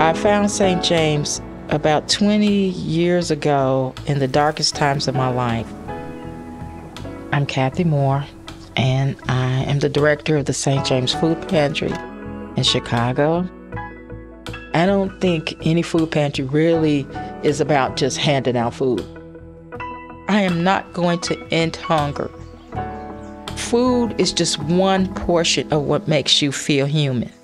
I found St. James about 20 years ago in the darkest times of my life. I'm Cathy Moore, and I am the director of the St. James Food Pantry in Chicago. I don't think any food pantry really is about just handing out food. I am not going to end hunger. Food is just one portion of what makes you feel human.